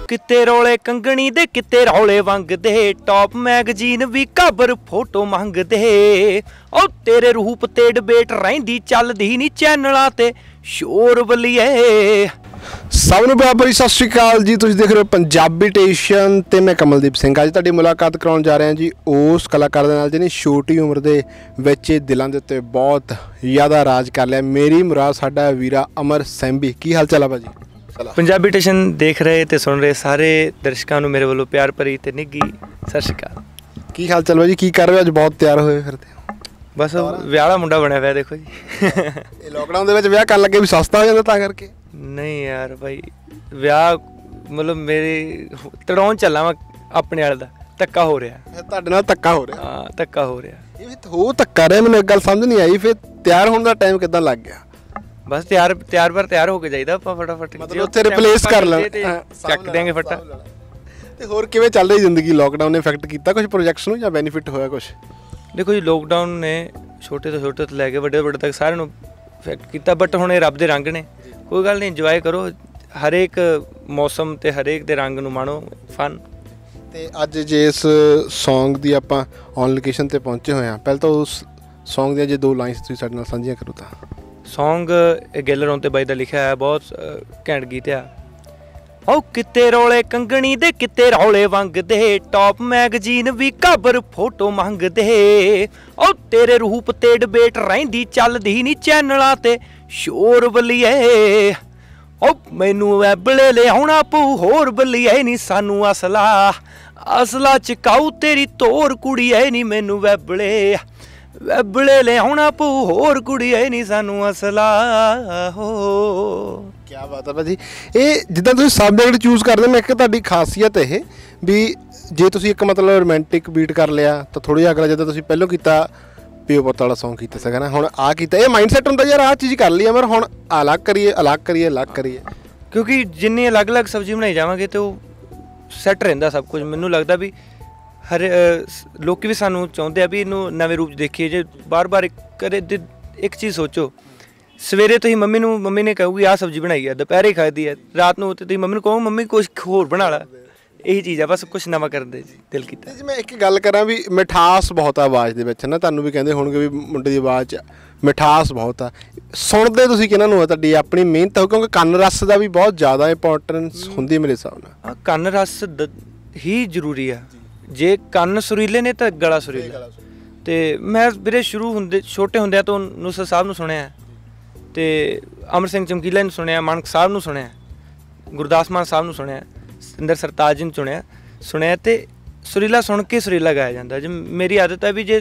किते रौले कंगनी दे किते रौले वंगदे टॉप मैगजीन भी खबर फोटो मंगदे ओ तेरे रूप ते डिबेट रहिंदी चलदी नी चैनलां ते शोर बलिए सब नूं बराबर सत श्री अकाल जी। तुसीं देख रहे हो पंजाबी टेशन ते मैं कमलदीप सिंह। अज तुहाडी मुलाकात कराउण जा रहे हैं जी उस कलाकार दे नाल जिहने छोटी उम्र दे विच दिलां दे उत्ते बहुत ज़्यादा राज कर लिया। मेरी मुराद साडा वीरा अमर सैंबी। की हाल चाल है भाजी? पंजाबी टेशन देख रहे ते सुन रहे सारे दर्शकों नूं मेरे वालों प्यार भरी ते निੱਘੀ सत श्री अकाल। की हाल चाल भाजी? की कर रहे हो? अज बहुत तैयार होए फिरदे हो? बस विआह दा मुंडा बनया पिया देखो जी। लॉकडाउन दे विच विआह करन लगे भी सस्ता हो जांदा तां करके? नहीं यार भाई विआह मतलब मेरे तड़ाउण चला मैं अपने वाले दा धक्का हो रहा। तुहाडे नाल धक्का हो रहा? हाँ धक्का हो रहा। ਇਹ ਵੀ ਹੋ ਧੱਕਾ ਰਿਹਾ। ਮੈਨੂੰ ਇੱਕ ਗੱਲ ਸਮਝ ਨਹੀਂ ਆਈ, ਫਿਰ ਤਿਆਰ ਹੋਣ ਦਾ ਟਾਈਮ ਕਿੱਦਾਂ ਲੱਗ ਗਿਆ? बस तैयार पर तैयार होके जाइदा ਆਪਾਂ फटाफट मतलब ਉੱਥੇ ਰਿਪਲੇਸ ਕਰ ਲੈਣਾ, ਚੱਕ ਦੇਂਗੇ ਫਟਾ। ਤੇ ਹੋਰ ਕਿਵੇਂ ਚੱਲ ਰਹੀ ਜ਼ਿੰਦਗੀ? ਲੋਕਡਾਊਨ ਨੇ ਇਫੈਕਟ ਕੀਤਾ ਕੁਝ ਪ੍ਰੋਜੈਕਟਸ ਨੂੰ ਜਾਂ ਬੈਨੀਫਿਟ ਹੋਇਆ ਕੁਝ? ਦੇਖੋ ਜੀ ਲੋਕਡਾਊਨ ਨੇ ਛੋਟੇ ਤੋਂ ਲੈ ਕੇ ਵੱਡੇ ਤੱਕ ਸਾਰਿਆਂ ਨੂੰ ਇਫੈਕਟ ਕੀਤਾ, ਬਟ ਹੁਣ ਇਹ ਰੱਬ ਦੇ ਰੰਗ ਨੇ। ਕੋਈ ਗੱਲ ਨਹੀਂ, ਇੰਜੋਏ ਕਰੋ ਹਰੇਕ ਮੌਸਮ ਤੇ ਹਰੇਕ ਦੇ ਰੰਗ ਨੂੰ ਮਾਣੋ, ਫਨ। ਤੇ ਅੱਜ ਜੇ ਇਸ ਸੌਂਗ ਦੀ ਆਪਾਂ ਔਨ ਲੋਕੇਸ਼ਨ ਤੇ ਪਹੁੰਚੇ ਹੋਏ ਹਾਂ, ਪਹਿਲਾਂ ਤਾਂ ਉਸ ਸੌਂਗ ਦੀਆਂ ਜੇ ਦੋ ਲਾਈਨਸ ਤੁਸੀਂ ਸਾਡੇ ਨਾਲ ਸਾਂਝੀਆਂ ਕਰੋ ਤਾਂ। सॉन्ग गिल रौंते बाई का लिखा है, बहुत घैंट गीत है। ओ किते रौले कंगनी दे किते रौले वंगदे टॉप मैगजीन भी खबर फोटो मंगदे ओ तेरे रूप ते डिबेट रहिंदी चलदी नी चैनलां ते शोर बलिए ओ मैनू वैबले लियाउणा पऊ होर बलिए नी सानू असला चकाऊ तेरी तोर कुड़िए नी मैनू वैबले लियाउणा पऊ होर कुड़िए नी सानू असला हो। क्या बात है भाजी। ये जिद्दां तुसीं सबजैक्ट चूज करदे, मैं तुहाडी खासियत ये भी जे तुसीं एक मतलब रोमांटिक बीट कर लिया तो थोड़ी जिहा अगला जिद्दां तुसीं पहलों कीता पिओ पुत्त वाला सॉन्ग कीता सीगा ना, हुण आ कीता। ये माइंडसैट हुंदा यार, आ चीज़ कर ली मगर हुण अलग करिए क्योंकि जिन्नी अलग अलग सब्जी बनाई जावांगे तो सैट रहिंदा सब कुछ। मैनूं लगदा भी हर लोग भी सानू चाहते हैं भी इनू नवे रूप देखिए। जे बार बार एक चीज़ सोचो, सवेरे तुसीं मम्मी ने कहूगी आ सब्जी बनाई है, दोपहरे खादी है, रात को तुसीं मम्मी कहो मम्मी कुछ होर बना ला। यही चीज़ है, बस कुछ नवा करते दिल कीता। जी मैं एक गल करा भी मिठास बहुत है आवाज़ दे विच ना, तुहानूं भी कहंदे होणगे भी मुंडे दी आवाज़ च मिठास बहुत आ। सुणदे तुसीं किहनां नूं? तुहाडी अपनी मेहनत हो, क्योंकि कंन रस का भी बहुत ज़्यादा इंपॉर्टेंस हुंदी मेरे हिसाब नाल। कंन रस ही जरूरी है। जे ਕੰਨ ਸੁਰੀਲੇ ਨੇ ਤਾਂ ਗਲਾ ਸੁਰੀਲਾ। ਤੇ ਮੈਂ ਵੀਰੇ ਸ਼ੁਰੂ ਹੁੰਦੇ ਛੋਟੇ ਹੁੰਦਿਆਂ ਤੋਂ ਨੂਸਰ ਸਾਹਿਬ ਨੂੰ ਸੁਣਿਆ ਤੇ ਅਮਰ ਸਿੰਘ ਚਮਕੀਲਾ ਨੂੰ ਸੁਣਿਆ, ਮਾਨਕ ਸਾਹਿਬ ਨੂੰ ਸੁਣਿਆ, ਗੁਰਦਾਸ ਮਾਨ ਸਾਹਿਬ ਨੂੰ ਸੁਣਿਆ, ਸਤਿੰਦਰ ਸਰਤਾਜ ਜੀ ਨੂੰ ਸੁਣਿਆ ਤੇ ਸੁਰੀਲਾ ਸੁਣ ਕੇ ਸੁਰੀਲਾ ਗਾਇਆ ਜਾਂਦਾ। ਜੇ ਮੇਰੀ ਆਦਤ ਹੈ ਵੀ ਜੇ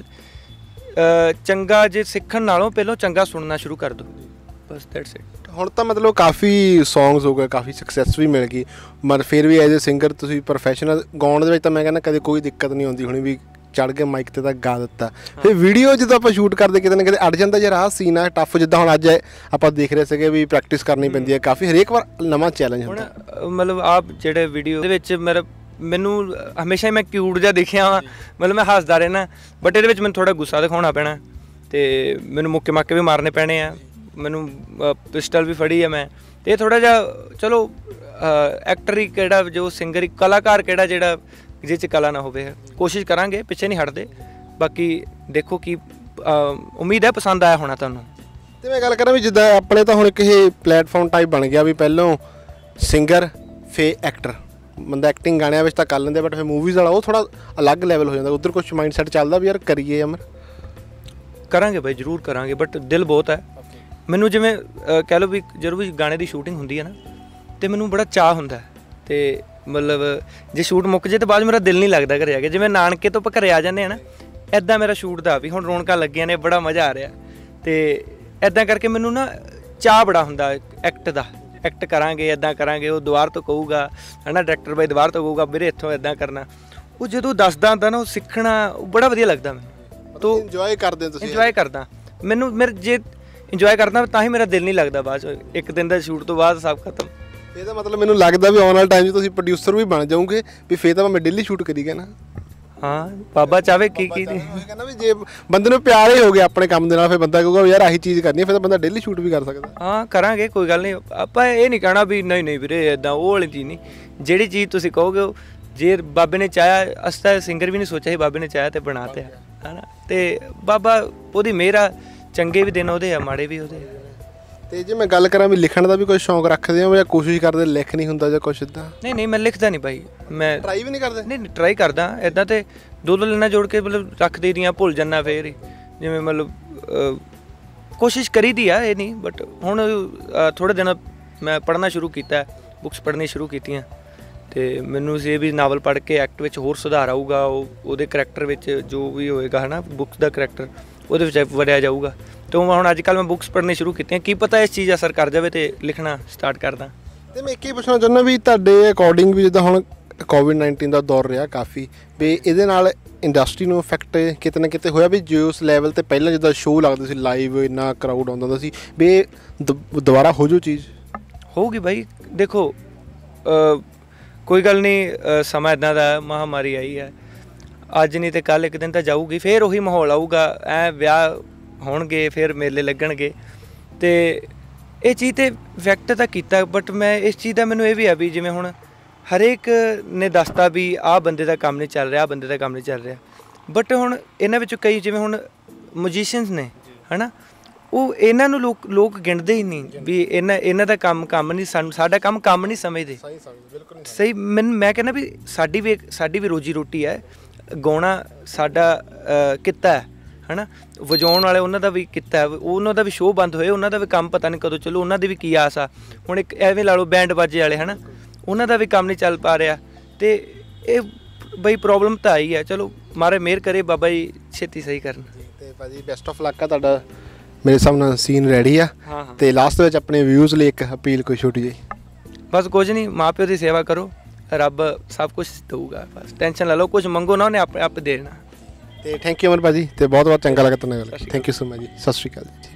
ਚੰਗਾ ਜੇ ਸਿੱਖਣ ਨਾਲੋਂ ਪਹਿਲਾਂ ਚੰਗਾ ਸੁਣਨਾ ਸ਼ੁਰੂ ਕਰ ਦਿਓ, ਬਸ ਦੈਟਸ ਇਟ। ਹੁਣ ਤਾਂ ਮਤਲਬ ਕਾਫੀ ਸੌਂਗਸ ਹੋ ਗਏ, ਕਾਫੀ ਸਕਸੈਸ ਵੀ ਮਿਲ ਗਈ, ਮਰ ਫਿਰ ਵੀ ਐਜ਼ ਏ ਸਿੰਗਰ ਤੁਸੀਂ ਪ੍ਰੋਫੈਸ਼ਨਲ ਗਾਉਣ ਦੇ ਵਿੱਚ ਤਾਂ ਮੈਂ ਕਹਿੰਦਾ ਕਦੇ ਕੋਈ ਦਿੱਕਤ ਨਹੀਂ ਆਉਂਦੀ ਹੋਣੀ ਵੀ ਚੜ੍ਹ ਕੇ ਮਾਈਕ ਤੇ ਤਾਂ ਗਾ ਦਿੱਤਾ। ਫਿਰ ਵੀਡੀਓ ਜਦੋਂ ਆਪਾਂ ਸ਼ੂਟ ਕਰਦੇ ਕਿਤੇ ਨਾ ਕਿਤੇ ਅੜ ਜਾਂਦਾ ਯਾਰ, ਆਹ ਸੀਨ ਆ ਟਫ। ਜਿੱਦਾਂ ਹੁਣ ਅੱਜ ਆਪਾਂ ਦੇਖ ਰਹੇ ਸੀਗੇ ਵੀ ਪ੍ਰੈਕਟਿਸ ਕਰਨੀ ਪੈਂਦੀ ਹੈ ਕਾਫੀ, ਹਰੇਕ ਵਾਰ ਨਵਾਂ ਚੈਲੰਜ ਹੁੰਦਾ। ਮਤਲਬ ਆਪ ਜਿਹੜੇ ਵੀਡੀਓ ਦੇ ਵਿੱਚ ਮੈਨੂੰ ਹਮੇਸ਼ਾ ਹੀ ਮੈਂ ਕਿਊਟ ਜਿਹਾ ਦੇਖਿਆ ਵਾ, ਮਤਲਬ ਮੈਂ ਹੱਸਦਾ ਰਹਿਣਾ, ਬਟ ਇਹਦੇ ਵਿੱਚ ਮੈਨੂੰ ਥੋੜ੍ਹਾ ਗੁੱਸਾ ਦਿਖਾਉਣਾ ਪੈਣਾ ਤੇ ਮੈਨੂੰ ਮੁੱਕੇ ਮਾਕੇ ਵੀ ਮਾਰਨੇ ਪੈਣੇ ਆ। ਮੈਨੂੰ ਪਿਸਟਲ ਵੀ ਫੜੀ ਹੈ ਮੈਂ, ਤੇ ਥੋੜ੍ਹਾ ਜਿਹਾ ਚਲੋ ਐਕਟਰ ਹੀ ਕਿਹੜਾ ਜੋ ਸਿੰਗਰ ਹੀ ਕਲਾਕਾਰ ਕਿਹੜਾ ਜਿਹੜਾ ਜਿਹ 'ਚ ਕਲਾ ਨਾ ਹੋਵੇ। ਕੋਸ਼ਿਸ਼ ਕਰਾਂਗੇ, ਪਿੱਛੇ ਨਹੀਂ ਹਟਦੇ। ਬਾਕੀ ਦੇਖੋ ਕੀ ਉਮੀਦ ਹੈ ਪਸੰਦ ਆਇਆ ਹੋਣਾ ਤੁਹਾਨੂੰ। ਤੇ ਮੈਂ ਗੱਲ ਕਰਾਂ ਵੀ ਜਿੱਦਾਂ ਆਪਣੇ ਤਾਂ ਹੁਣ ਇੱਕ ਇਹ ਪਲੇਟਫਾਰਮ ਟਾਈਪ ਬਣ ਗਿਆ ਵੀ ਪਹਿਲੋਂ ਸਿੰਗਰ ਫੇ ਐਕਟਰ, ਬੰਦਾ ਐਕਟਿੰਗ ਗਾਣਿਆਂ ਵਿੱਚ ਤਾਂ ਕਰ ਲੈਂਦੇ, ਬਟ ਫਿਰ ਮੂਵੀਜ਼ ਵਾਲਾ ਉਹ ਥੋੜ੍ਹਾ ਅਲੱਗ ਲੈਵਲ ਹੋ ਜਾਂਦਾ। ਉੱਧਰ ਕੁਛ ਮਾਈਂਡ ਸੈਟ ਚੱਲਦਾ ਵੀ ਯਾਰ ਕਰੀਏ ਅਮਰ? ਕਰਾਂਗੇ ਬਾਈ ਜ਼ਰੂਰ ਕਰਾਂਗੇ, ਬਟ ਦਿਲ ਬਹੁਤ ਹੈ ਮੈਨੂੰ। ਜਿਵੇਂ ਕਹਿ ਲਓ ਵੀ ਜਦੋਂ ਵੀ ਗਾਣੇ ਦੀ ਸ਼ੂਟਿੰਗ ਹੁੰਦੀ ਹੈ ਨਾ ਤੇ ਮੈਨੂੰ ਬੜਾ ਚਾਅ ਹੁੰਦਾ ਤੇ ਮਤਲਬ ਜੇ ਸ਼ੂਟ ਮੁੱਕ ਜੇ ਤਾਂ ਬਾਅਦ ਮੇਰਾ ਦਿਲ ਨਹੀਂ ਲੱਗਦਾ ਘਰੇ ਆ ਕੇ। ਜਿਵੇਂ ਨਾਨਕੇ ਤੋਂ ਆਪਾਂ ਘਰੇ ਆ ਜਾਂਦੇ ਹਾਂ ਨਾ, ਇੱਦਾਂ ਮੇਰਾ ਸ਼ੂਟ ਦਾ ਵੀ ਹੁਣ ਰੌਣਕਾਂ ਲੱਗੀਆਂ ਨੇ, ਬੜਾ ਮਜ਼ਾ ਆ ਰਿਹਾ ਤੇ ਇੱਦਾਂ ਕਰਕੇ ਮੈਨੂੰ ਨਾ ਚਾਅ ਬੜਾ ਹੁੰਦਾ ਐਕਟ ਦਾ। ਐਕਟ ਕਰਾਂਗੇ, ਇੱਦਾਂ ਕਰਾਂਗੇ, ਉਹ ਦੁਬਾਰ ਤੋਂ ਕਹੂਗਾ ਹੈ ਨਾ, ਡਾਇਰੈਕਟਰ ਬਾਈ ਦੁਬਾਰ ਤੋਂ ਕਹੂਗਾ ਵੀਰੇ ਇੱਥੋਂ ਇੱਦਾਂ ਕਰਨਾ। ਉਹ ਜਦੋਂ ਦੱਸਦਾ ਹੁੰਦਾ ਨਾ ਉਹ ਸਿੱਖਣਾ, ਉਹ ਬੜਾ ਵਧੀਆ ਲੱਗਦਾ ਮੈਨੂੰ। ਤੋ ਇੰਜੋਏ ਕਰਦੇ ਤੁਸੀਂ? ਇੰਜੋਏ ਕਰਦਾ ਮੈਨੂੰ। ਮੇਰੇ ਜੇ ਇੰਜੋਏ ਕਰਦਾ ਤਾਂ ਹੀ ਮੇਰਾ ਦਿਲ ਨਹੀਂ ਲੱਗਦਾ ਬਾਅਦ 'ਚ ਇੱਕ ਦਿਨ ਦਾ ਸ਼ੂਟ ਤੋਂ ਬਾਅਦ ਸਭ ਖਤਮ। ਇਹਦਾ ਮਤਲਬ ਮੈਨੂੰ ਲੱਗਦਾ ਵੀ ਆਉਣ ਵਾਲੇ ਟਾਈਮ 'ਚ ਤੁਸੀਂ ਪ੍ਰੋਡਿਊਸਰ ਵੀ ਬਣ ਜਾਓਗੇ ਵੀ ਫਿਰ ਤਾਂ ਮੈਂ ਡੇਲੀ ਸ਼ੂਟ ਕਰੀ ਗਿਆ ਨਾ। ਹਾਂ ਬਾਬਾ ਚਾਵੇ ਕੀ ਨਹੀਂ। ਕਹਿੰਦਾ ਵੀ ਜੇ ਬੰਦੇ ਨੂੰ ਪਿਆਰ ਹੀ ਹੋ ਗਿਆ ਆਪਣੇ ਕੰਮ ਦੇ ਨਾਲ, ਫਿਰ ਬੰਦਾ ਕਹੂਗਾ ਯਾਰ ਆਹੀ ਚੀਜ਼ ਕਰਨੀ, ਫਿਰ ਤਾਂ ਬੰਦਾ ਡੇਲੀ ਸ਼ੂਟ ਵੀ ਕਰ ਸਕਦਾ। ਹਾਂ ਕਰਾਂਗੇ, ਕੋਈ ਗੱਲ ਨਹੀਂ। ਆਪਾਂ ਇਹ ਨਹੀਂ ਕਹਿਣਾ ਵੀ ਨਹੀਂ ਨਹੀਂ ਵੀਰੇ ਇੱਦਾਂ ਉਹ ਵਾਲੀ ਚੀਜ਼ ਨਹੀਂ। ਜਿਹੜੀ ਚੀਜ਼ ਤੁਸੀਂ ਕਹੋਗੇ ਜੇ ਬਾਬੇ ਨੇ ਚਾਹਿਆ, ਅਸੀਂ ਤਾਂ ਸਿੰਗਰ ਵੀ ਨਹੀਂ ਸੋਚਿਆ ਸੀ, ਬਾਬੇ ਨੇ ਚਾਹਿਆ ਤੇ ਬਣਾ ਤੇ ਹੈ ਨਾ। ਤੇ ਬਾਬਾ ਉਹਦੀ ਮਿਹਰ ਆ, ਚੰਗੇ ਵੀ ਦਿਨ ਉਹਦੇ ਆ, ਮਾੜੇ ਵੀ ਉਹਦੇ ਆ। ਤੇ ਜੇ ਮੈਂ ਗੱਲ ਕਰਾਂ ਵੀ ਲਿਖਣ ਦਾ ਵੀ ਕੋਈ ਸ਼ੌਂਕ ਰੱਖਦੇ ਹੋ ਜਾਂ ਕੋਸ਼ਿਸ਼ ਕਰਦੇ ਲਿਖ ਨਹੀਂ ਹੁੰਦਾ ਜਾਂ ਕੁਛ ਇੱਦਾਂ? ਨਹੀਂ ਮੈਂ ਲਿਖਦਾ ਨਹੀਂ ਭਾਈ, ਮੈਂ ਟਰਾਈ ਵੀ ਨਹੀਂ ਕਰਦੇ? ਨਹੀਂ ਟਰਾਈ ਕਰਦਾ ਇੱਦਾਂ, ਤੇ ਦੋ ਲਾਈਨਾਂ ਜੋੜ ਕੇ ਮਤਲਬ ਰੱਖ ਦੇ ਦੀਆਂ, ਭੁੱਲ ਜਾਂਦਾ ਫੇਰ ਹੀ। ਜਿਵੇਂ ਮਤਲਬ ਕੋਸ਼ਿਸ਼ ਕਰੀਦੀ ਆ, ਇਹ ਨਹੀਂ। ਬਟ ਹੁਣ ਥੋੜ੍ਹੇ ਦਿਨ ਮੈਂ ਪੜ੍ਹਨਾ ਸ਼ੁਰੂ ਕੀਤਾ, ਬੁੱਕਸ ਪੜ੍ਹਨੀਆਂ ਸ਼ੁਰੂ ਕੀਤੀਆਂ, ਤੇ ਮੈਨੂੰ ਇਹ ਵੀ ਨਾਵਲ ਪੜ੍ਹ ਕੇ ਐਕਟ ਵਿੱਚ ਹੋਰ ਸੁਧਾਰ ਆਊਗਾ, ਉਹਦੇ ਕਰੈਕਟਰ ਵਿੱਚ ਜੋ ਵੀ ਹੋਏਗਾ ਹੈ ਨਾ, ਬੁੱਕਸ ਦਾ ਕਰੈਕਟਰ ਉਹਦੇ ਵਿੱਚ ਵੜਿਆ ਜਾਊਗਾ। ਤੇ ਹੁਣ ਅੱਜ ਕੱਲ੍ਹ ਮੈਂ ਬੁੱਕਸ ਪੜ੍ਹਨੀ ਸ਼ੁਰੂ ਕੀਤੀਆਂ, ਕੀ ਪਤਾ ਇਸ ਚੀਜ਼ ਅਸਰ ਕਰ ਜਾਵੇ ਤੇ ਲਿਖਣਾ ਸਟਾਰਟ ਕਰਦਾ। ਤੇ ਮੈਂ ਇੱਕ ਹੀ ਪੁੱਛਣਾ ਚਾਹੁੰਦਾ ਵੀ ਤੁਹਾਡੇ ਅਕੋਰਡਿੰਗ ਵੀ ਜਿੱਦਾਂ ਹੁਣ ਕੋਵਿਡ-19 ਦਾ ਦੌਰ ਰਿਹਾ ਕਾਫੀ, ਵੀ ਇਹਦੇ ਨਾਲ ਇੰਡਸਟਰੀ ਨੂੰ ਇਫੈਕਟ ਕਿਤੇ ਨਾ ਕਿਤੇ ਹੋਇਆ, ਵੀ ਜੇ ਉਸ ਲੈਵਲ 'ਤੇ ਪਹਿਲਾਂ ਜਿੱਦਾਂ ਸ਼ੋਅ ਲੱਗਦੇ ਸੀ ਲਾਈਵ, ਇੰਨਾ ਕਰਾਊਡ ਆਉਂਦਾ ਹੁੰਦਾ ਸੀ, ਵੀ ਇਹ ਦੁਬਾਰਾ ਹੋ ਜਾਊ ਚੀਜ਼? ਹੋਊਗੀ ਬਾਈ, ਦੇਖੋ ਕੋਈ ਗੱਲ ਨਹੀਂ, ਸਮਾਂ ਇੱਦਾਂ ਦਾ, ਮਹਾਂਮਾਰੀ ਆਈ ਹੈ, ਅੱਜ ਨਹੀਂ ਤੇ ਕੱਲ੍ਹ ਇੱਕ ਦਿਨ ਤਾਂ ਜਾਊਗੀ, ਫਿਰ ਉਹੀ ਮਾਹੌਲ ਆਊਗਾ, ਵਿਆਹ ਹੋਣਗੇ, ਫਿਰ ਮੇਲੇ ਲੱਗਣਗੇ, ਤੇ ਇਹ ਚੀਜ਼ 'ਤੇ ਇਫੈਕਟ ਤਾਂ ਕੀਤਾ। ਬਟ ਮੈਂ ਇਸ ਚੀਜ਼ ਦਾ ਮੈਨੂੰ ਇਹ ਵੀ ਆ ਵੀ ਜਿਵੇਂ ਹੁਣ ਹਰੇਕ ਨੇ ਦੱਸਤਾ ਵੀ ਆਹ ਬੰਦੇ ਦਾ ਕੰਮ ਨਹੀਂ ਚੱਲ ਰਿਹਾ, ਆਹ ਬੰਦੇ ਦਾ ਕੰਮ ਨਹੀਂ ਚੱਲ ਰਿਹਾ, ਬਟ ਹੁਣ ਇਹਨਾਂ ਵਿੱਚੋਂ ਕਈ ਜਿਵੇਂ ਹੁਣ ਮਿਊਜ਼ੀਸ਼ੀਅਨਸ ਨੇ ਹੈ ਨਾ, ਉਹ ਇਹਨਾਂ ਨੂੰ ਲੋਕ ਗਿਣਦੇ ਹੀ ਨਹੀਂ ਵੀ ਇਹਨਾਂ ਦਾ ਕੰਮ ਨਹੀਂ, ਸਾਡਾ ਕੰਮ ਨਹੀਂ ਸਮਝਦੇ। ਸਹੀ ਮੈਂ ਕਹਿੰਦਾ ਵੀ ਸਾਡੀ ਵੀ ਰੋਜੀ ਰੋਟੀ ਹੈ, ਗਾਉਣਾ ਸਾਡਾ ਕਿੱਤਾ ਹੈ ਨਾ, ਵਜਾਉਣ ਵਾਲੇ ਉਹਨਾਂ ਦਾ ਵੀ ਕਿੱਤਾ ਹੈ, ਉਹਨਾਂ ਦਾ ਵੀ ਸ਼ੋਅ ਬੰਦ ਹੋਏ, ਉਹਨਾਂ ਦਾ ਵੀ ਕੰਮ ਪਤਾ ਨਹੀਂ ਕਦੋਂ ਚੱਲੂ, ਉਹਨਾਂ ਦੀ ਵੀ ਕੀ ਆਸ ਆ। ਹੁਣ ਇੱਕ ਐਵੇਂ ਲਾ ਲਓ ਬੈਂਡ ਬਾਜੇ ਵਾਲੇ ਹੈ ਨਾ, ਉਹਨਾਂ ਦਾ ਵੀ ਕੰਮ ਨਹੀਂ ਚੱਲ ਪਾ ਰਿਹਾ, ਤੇ ਇਹ ਬਈ ਪ੍ਰੋਬਲਮ ਤਾਂ ਆਈ ਹੈ। ਚਲੋ ਮਾਰੇ ਮਿਹਰ ਕਰੇ ਬਾਬਾ ਜੀ, ਛੇਤੀ ਸਹੀ ਕਰਨ। ਤੇ ਭਾਜੀ ਬੈਸਟ ਆਫ ਲੱਕ ਆ ਤੁਹਾਡਾ, ਮੇਰੇ ਹਿਸਾਬ ਨਾਲ ਸੀਨ ਰੈਡੀ ਆ। ਤੇ ਲਾਸਟ ਵਿੱਚ ਆਪਣੇ ਵਿਊਜ਼ ਲਈ ਇੱਕ ਅਪੀਲ ਕੋਈ ਛੋਟੀ ਜਿਹੀ? ਬਸ ਕੁਝ ਨਹੀਂ, ਮਾਂ ਪਿਓ ਦੀ ਸੇਵਾ ਕਰੋ, ਰੱਬ ਸਭ ਕੁਝ ਦਊਗਾ, ਬਸ ਟੈਨਸ਼ਨ ਲੈ ਲਓ, ਕੁਝ ਮੰਗੋ ਨਾ, ਉਹਨੇ ਆਪੇ ਦੇਣਾ। ਤੇ ਥੈਂਕ ਯੂ ਅਮਰ ਭਾਜੀ, ਤੇ ਬਹੁਤ ਬਹੁਤ ਚੰਗਾ ਲੱਗਾ ਤੁਹਾਡੇ ਨਾਲ ਗੱਲ। ਥੈਂਕ ਯੂ ਸੋ ਮਚ ਜੀ, ਸਤਿ ਸ਼੍ਰੀ ਅਕਾਲ ਜੀ।